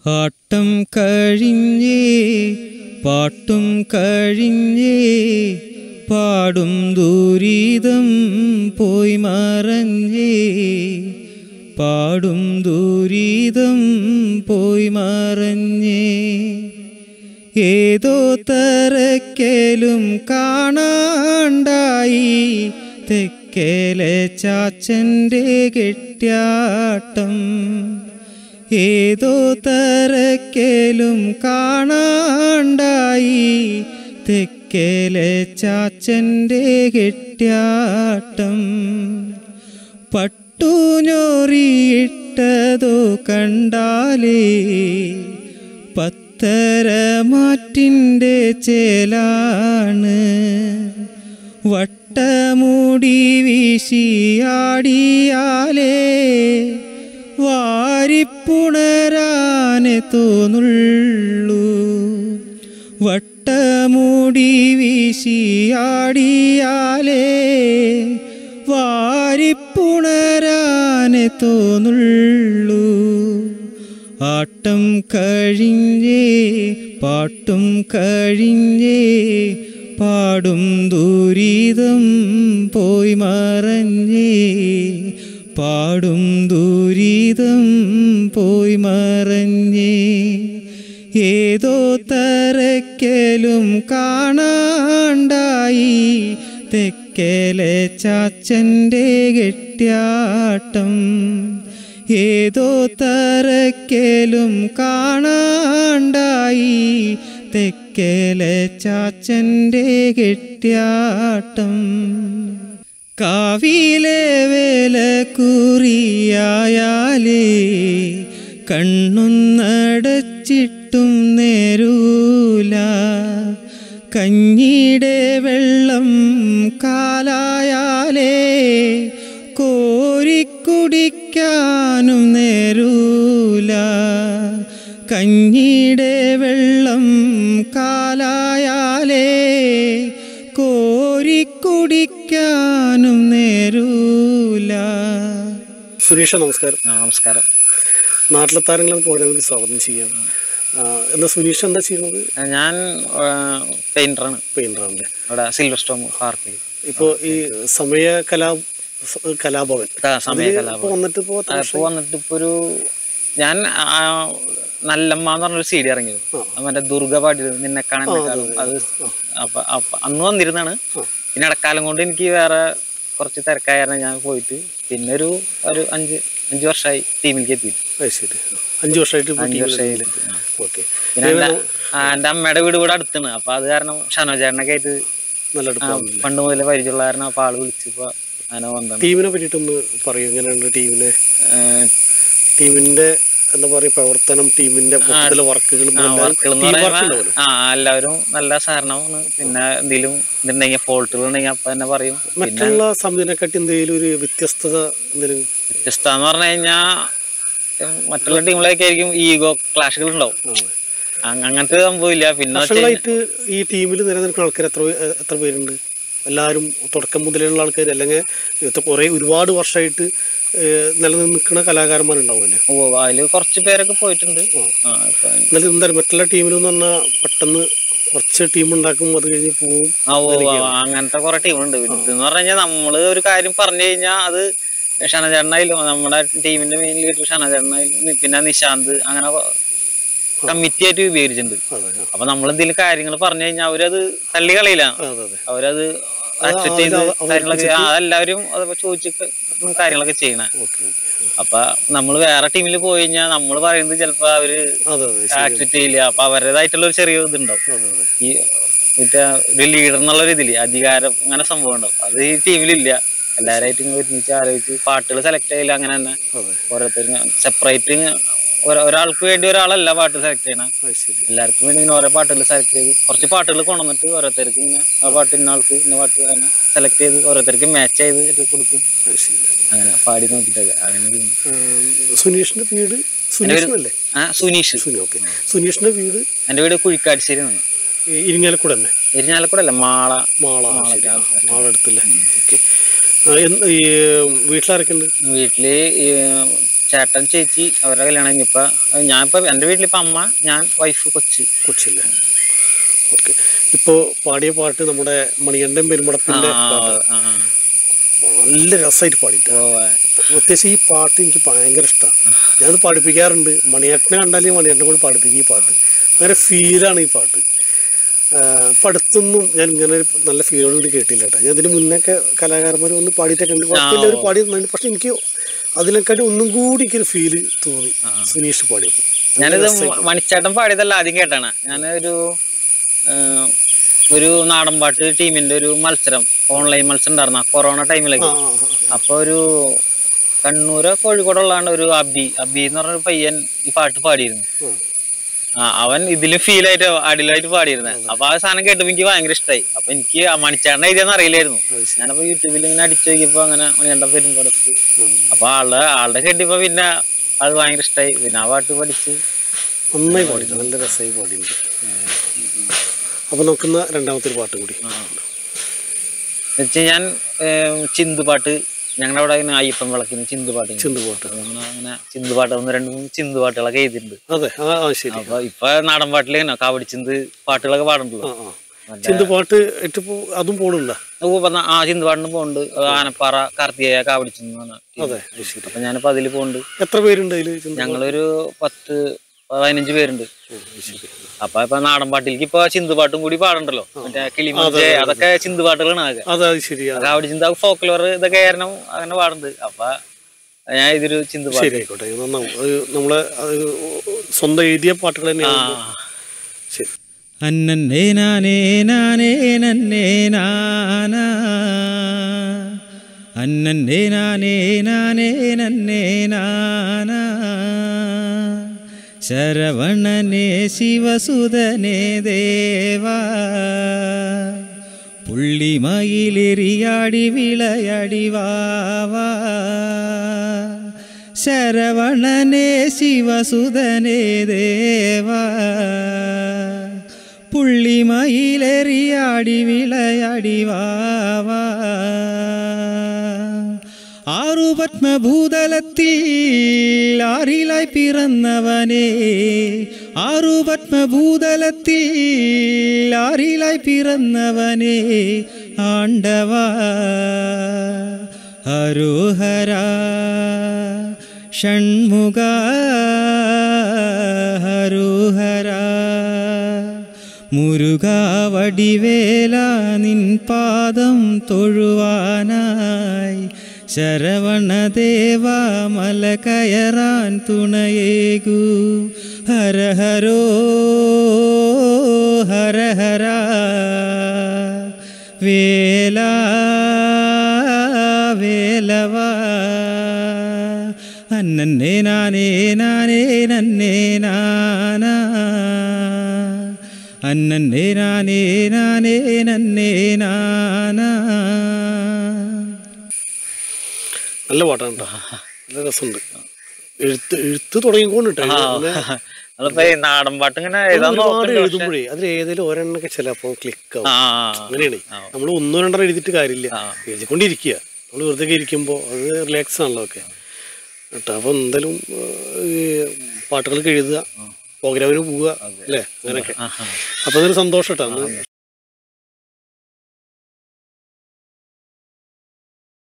ആട്ടം കഴിഞ്ഞേ പാട്ടും കഴിഞ്ഞേ പാടും ദുരിതം പോയി മറഞ്ഞേ പാടും ദുരിതം പോയി മറഞ്ഞേ ഏതോ തരക്കേലും കാണാണ്ടായി തെക്കേലെ ചാച്ചൻ്റെ കെട്ടിയാട്ടം ഏതോ തരക്കേലും കാണാണ്ടായി തെക്കേലെ ചാച്ചൻ്റെ കെട്ടിയാട്ടം പട്ടുഞൊറിയിട്ടതോ കണ്ടാലേ പത്തരമാറ്റിൻ്റെ ചേലാണ് വട്ടമുടി വീശിയാടിയാലേ വാരിപ്പുണരാനെ തോന്നുള്ളൂ വട്ടമുടി വീശിയാടിയാലേ വാരിപ്പുണരാനെ തോന്നുള്ളൂ ആട്ടം കഴിഞ്ഞേ പാട്ടും കഴിഞ്ഞേ പാടും ദുരിതം പോയി മറഞ്ഞേ പാടും ദുരിതം പോയി മറഞ്ഞേ ഏതോ തരക്കേലും കാണാണ്ടായി തെക്കേലെ ചാച്ചൻ്റെ കെട്ടിയാട്ടം ഏതോ തരക്കേലും കാണാണ്ടായി തെക്കേലെ ചാച്ചൻ്റെ കെട്ടിയാട്ടം കാവിലെ വേല കുറിയായാലേ കണ്ണൊന്നടച്ചിട്ടും നേരൂല കഞ്ഞിയുടെ വെള്ളം കാലായാലേ കോരിക്കുടിക്കാനും നേരൂല കഞ്ഞിയുടെ വെള്ളം കാലായാലേ കോരിക്കുടിക്കാനും നേരൂല. സുരേഷ നമസ്കാരം. നമസ്കാരം. നാട്ടിലെ താരങ്ങളും പ്രോഗ്രാമിൽ സ്വാഗതം ചെയ്യാം. എന്താ സുരേഷ് എന്താ ചെയ്യുന്നത്? ഞാൻ പെയിന്ററാണ്. പെയിന്ററാണല്ലേ? അവിടെ സിൽവർ സ്റ്റോം പാർക്കിൽ. ഇപ്പോൾ ഈ കലാഭവൻ വന്നിട്ട് ഇപ്പൊ ഒരു ഞാൻ നല്ലമ്മ എന്ന് പറഞ്ഞൊരു സി ഡി ഇറങ്ങിയത്. മറ്റേ ദുർഗ പാടിയത് നിന്നെ കാണാൻ അത് അപ്പൊ അന്ന് വന്നിരുന്നാണ്. പിന്നെ ഇടക്കാലം കൊണ്ട് എനിക്ക് വേറെ കുറച്ച് തിരക്കായിരുന്നു. ഞാൻ പോയിട്ട് പിന്നെ ഒരു 5 വർഷമായി ടീമിലേക്ക് എത്തിയിട്ട്. 5 വർഷമായിട്ട്. പിന്നെ എന്റെ അമ്മയുടെ വീട് കൂടെ അടുത്താണ്. അപ്പൊ അത് കാരണം ഷനോജേട്ടനൊക്കെ ആയിട്ട് നല്ല പണ്ട് മുതലേ പരിചയമുള്ള കാരണം അപ്പൊ ആള് വിളിച്ചപ്പോ അങ്ങനെ വന്നത്. ടീമിനെ പറ്റിയിട്ടൊന്ന് പറയൂ. എങ്ങനെയുണ്ട് ടീമിന്റെ എന്താ പറയുക പ്രവർത്തനം, ടീമിന്റെ വർക്കുകളും? എല്ലാവരും നല്ല സഹകരണമാണ്. പിന്നെ എന്തെങ്കിലും ഇതുണ്ടെങ്കിൽ ഫോൾട്ടുകൾ ഉണ്ടെങ്കിൽ അപ്പൊ തന്നെ പറയും. മറ്റുള്ള സംവിധാനക്കാട്ടി എന്തെങ്കിലും ഒരു വ്യത്യസ്തത എന്ന് പറഞ്ഞു കഴിഞ്ഞാൽ മറ്റുള്ള ടീമുകളൊക്കെ ആയിരിക്കും ഈഗോ ക്ലാഷുകൾ ഉണ്ടാവും. അങ്ങനത്തെ സംഭവമില്ല. പിന്നെ ഈ ടീമിൽ നിലനിൽക്കുന്ന ആൾക്കാർ എത്ര പേരുണ്ട്? എല്ലാവരും തുടക്കം മുതലുള്ള ആൾക്കാർ, അല്ലെങ്കിൽ ഒരുപാട് വർഷമായിട്ട് നിലനിൽക്കുന്ന കലാകാരന്മാരുണ്ടാവുമല്ലോ? അതിൽ കുറച്ച് പേരൊക്കെ പോയിട്ടുണ്ട്. എന്നാലും എന്തായാലും മറ്റുള്ള ടീമിലെന്ന് പറഞ്ഞാൽ പെട്ടെന്ന് കുറച്ച് ടീം ഉണ്ടാക്കും, അത് കഴിഞ്ഞ് പോവും. അങ്ങനത്തെ കുറെ ടീമുണ്ട്. ഇതെന്ന് പറഞ്ഞു കഴിഞ്ഞാൽ നമ്മള് ഒരു കാര്യം പറഞ്ഞു കഴിഞ്ഞാൽ അത് ഷനചേട്ടനായാലും നമ്മുടെ ടീമിന്റെ മെയിൻ ലീഡർ ഷനചേട്ടനായാലും പിന്നെ നിശാന്ത് അങ്ങനെ കമ്മിറ്റി ആയിട്ട് ഉപയോഗിച്ചിട്ടുണ്ട്. അപ്പൊ നമ്മളെന്തെങ്കിലും കാര്യങ്ങൾ പറഞ്ഞു കഴിഞ്ഞാൽ അവരത് തള്ളി കളയില്ല. അവരത് അക്സെപ്റ്റ് ചെയ്ത് കാര്യങ്ങളൊക്കെ എല്ലാവരും അതൊക്കെ ചോദിച്ച് കാര്യങ്ങളൊക്കെ ചെയ്യണേ. അപ്പൊ നമ്മള് വേറെ ടീമിൽ പോയി കഴിഞ്ഞാൽ നമ്മൾ പറയുന്നത് ചിലപ്പോ അവര് ആക്സെപ്റ്റ് ചെയ്യില്ല. അപ്പൊ അവരുടേതായിട്ടുള്ള ഒരു ചെറിയ ഇതുണ്ടാവും. ഈ മറ്റേ ഒരു ലീഡർ എന്നുള്ള ഒരു ഇതില് അധികാരം അങ്ങനെ സംഭവം ഉണ്ടാവും. അത് ഈ ടീമിലില്ല. എല്ലാവരായിട്ടും ഒരുമിച്ച് ആലോചിച്ച് പാട്ടുകൾ സെലക്ട് ചെയ്യില്ല. അങ്ങനെ തന്നെ ഓരോരുത്തരും സെപ്പറേറ്റ് ഒരാൾക്ക് വേണ്ടി ഒരാളല്ല പാട്ട് സെലക്ട് ചെയ്യണം. എല്ലാവർക്കും വേണ്ടി ഇങ്ങനെ ഓരോ പാട്ടുകൾ സെലക്ട് ചെയ്ത് കുറച്ച് പാട്ടുകൾ കൊണ്ടുവന്നിട്ട് ഓരോരുത്തർക്ക് ഇങ്ങനെ ആ പാട്ട് ഇന്ന ആൾക്ക് ഇന്ന പാട്ട് അങ്ങനെ സെലക്ട് ചെയ്ത് ഓരോരുത്തർക്ക് മാച്ച് ചെയ്ത് കൊടുക്കും. അങ്ങനെ പാടി നോക്കിട്ടൊക്കെ അങ്ങനെ. സുനീഷിന്റെ വീട് സുനീഷ്. സുനീഷിന്റെ വീട്? എന്റെ വീട് കുഴിക്കാട്ടുശ്ശേരിയാണ്. ഇരിങ്ങാലക്കുട തന്നെ? ഇരിങ്ങാലക്കുട അല്ല, മാള അടുത്തല്ലേ? ഓക്കെ. വീട്ടിലാരൊക്കെ ഉണ്ട്? വീട്ടില് ചേട്ടൻ ചേച്ചി അവരുടെ കല്യാണം കഴിഞ്ഞിപ്പോ ഞാനിപ്പോ എൻ്റെ വീട്ടിലിപ്പോ അമ്മ ഞാൻ വൈഫ് കൊച്ചില്ലേ. ഓക്കെ. ഇപ്പോൾ പാടിയ പാട്ട് നമ്മുടെ മണികണ്ഠൻ പെരുമ്പടപ്പിൻ്റെ നല്ല രസമായിട്ട് പാടിയിട്ട്. പ്രത്യേകിച്ച് ഈ പാട്ട് എനിക്ക് ഭയങ്കര ഇഷ്ടമാണ്. ഞാനത് പഠിപ്പിക്കാറുണ്ട്. മണിയേട്ടനെ കണ്ടാലും മണിയേട്ടനെ കൂടി പഠിപ്പിക്കും ഈ പാട്ട്. അങ്ങനെ ഫീലാണ് ഈ പാട്ട്. ഇപ്പം അടുത്തൊന്നും ഞാൻ ഇങ്ങനെ ഒരു നല്ല ഫീലോട് കൂടി കേട്ടില്ല കേട്ടോ. ഞാൻ ഇതിന് മുന്നൊക്കെ കലാകാരന്മാർ വന്ന് പാടിയിട്ടൊക്കെ ഉണ്ട്. കുഴപ്പമില്ല, ഒരു പാടി നന്നായി. പക്ഷെ എനിക്ക് അതിനെക്കാട്ടി ഒന്നും കൂടി എനിക്കൊരു ഫീല് തോന്നി സുനീഷ് പാടിയപ്പോൾ. ഞാനിത് മണിച്ചേട്ടൻ പാടിയതല്ല, ആദ്യം കേട്ടാണ്. ഞാൻ ഒരു നാടൻ പാട്ട് ടീമിന്റെ ഒരു മത്സരം, ഓൺലൈൻ മത്സരം ഉണ്ടായിരുന്നു കൊറോണ ടൈമിലൊക്കെ. അപ്പൊ ഒരു കണ്ണൂരോ കോഴിക്കോടുള്ളാണ്ട് ഒരു അബി എന്ന് പറഞ്ഞൊരു പയ്യൻ ഈ പാട്ട് പാടിയിരുന്നു. അവൻ ഇതിലും ഫീലായിട്ട് അടിയിലായിട്ട് പാടിയിരുന്നത്. അപ്പൊ ആ സാധനം കേട്ടപ്പോ എനിക്ക് ഭയങ്കര ഇഷ്ടമായി. അപ്പൊ എനിക്ക് മണിച്ചേട്ടനെ എഴുതിയാന്ന് അറിയില്ലായിരുന്നു. ഞാനപ്പോ യൂട്യൂബിൽ ഇങ്ങനെ അടിച്ചു നോക്കിയപ്പോ അങ്ങനെ മണികണ്ഠൻ പെരുമ്പടപ്പ്. അപ്പൊ ആളുടെ കേട്ടിപ്പോ പിന്നെ അത് ഭയങ്കര ഇഷ്ടമായി. പിന്നെ ആ പാട്ട് പഠിച്ച് നന്നായി പാടിയിട്ട് നല്ല രസമായി പാടിയിട്ടുണ്ട്. അപ്പൊ നോക്കുന്ന രണ്ടാമത്തെ ഒരു പാട്ടും കൂടി ഞാൻ ചിന്തുപാട്ട്, ഞങ്ങളുടെ അവിടെ ഇങ്ങനെ അയ്യപ്പൻ വിളക്കിന് ചിന്തുപാട്ട് അങ്ങനെ ചിന്തുപാട്ട് 1-2-3 ചിന്തുപാട്ടുകളൊക്കെ എഴുതിയിട്ടുണ്ട്. അപ്പൊ ഇപ്പൊ നാടൻ പാട്ടില് കാവടിച്ചിന്ത് പാട്ടുകളൊക്കെ പാടുന്നുണ്ടല്ലോ. ചിന്തുപാട്ട് അതും പോണുണ്ടോ? ചിന്തുപാട്ടിന് പോകുന്നുണ്ട്. ആനപ്പാറ കാർത്തികേയ കാവടിച്ചിന്ന്. അപ്പൊ ഞാനിപ്പോ അതില് പോകുന്നുണ്ട്. എത്ര പേരുണ്ട് അതില്? ഞങ്ങളൊരു 10-15 പേരുണ്ട്. അപ്പൊ ഇപ്പൊ നാടൻ പാട്ടിലേക്ക് ഇപ്പൊ ചിന്തുപാട്ടും കൂടി പാടണ്ടല്ലോ. മറ്റേ കിളിമുഞ്ചെ അതൊക്കെ ചിന്തുപാട്ടുകളാണ്. കാവടിച്ചിന്ത ഫോക്ലോർ ഇതൊക്കെ കാരണം അങ്ങനെ പാടുന്നുണ്ട്. അപ്പൊ ഞാൻ ഇതൊരു ചിന്തുപാട്ട്. നമ്മളെ സ്വന്തം എഴുതിയ പാട്ടുകൾ തന്നെയാണ്. അന്നേ നാനേ നാനേ നന്നേ നാനാ അന്നേ നാനേ നാനേ നന്നേ നാനാ ശരവണനേ ശിവസുതനേ ദേവാ പുള്ളിമയിലെറിയാടി വിളയാടി വാവാ ശരവണനേ ശിവസുതനേ ദേവാ പുള്ളിമയിലെറിയാടി വിളയാടി വാവാ ആറു പത്മഭൂതലത്തിൽ ആറിലായി പിറന്നവനേ ആറു പത്മഭൂതലത്തിൽ ആറിലായി പിറന്നവനേ ആണ്ടവാ ഹരോഹര ഷൺമുഖ ഹരോഹര മുരുകാ വടിവേല നിൻ പാദം തൊഴുവാനായി ശരവണദേവ മല കയറാൻ തുണയേകൂ ഹരഹരോ ഹരഹര വേല വേലവ അന്നേ നാനേ നാനേ നന്നേ നാനാ അന്നേ നാനേ നാനേ നന്നേ നാനാ. നല്ല പാട്ടാണ് കേട്ടോ. നല്ല രസമുണ്ട്. എഴുത്ത് തുടങ്ങിക്കൊണ്ടിട്ട് നാടൻ പാട്ട് ഇങ്ങനെ എഴുതുമ്പോഴേ അതിൽ ഏതെങ്കിലും ഒരെണ്ണൊക്കെ ചിലപ്പോ ക്ലിക്ക് ആവും. അങ്ങനെയാണ്. നമ്മൾ 1-2 എഴുതിയിട്ട് കാര്യമില്ല, എഴുതിക്കൊണ്ടിരിക്കുക. നമ്മൾ വെറുതെ ഇരിക്കുമ്പോൾ അത് റിലാക്സ് ആണല്ലോ ഒക്കെ കേട്ടോ. അപ്പൊ എന്തായാലും പാട്ടുകളൊക്കെ എഴുതുക, പ്രോഗ്രാമിന് പോവുക അല്ലേ, അങ്ങനെയൊക്കെ. അപ്പൊ അതൊരു സന്തോഷം കേട്ടോ.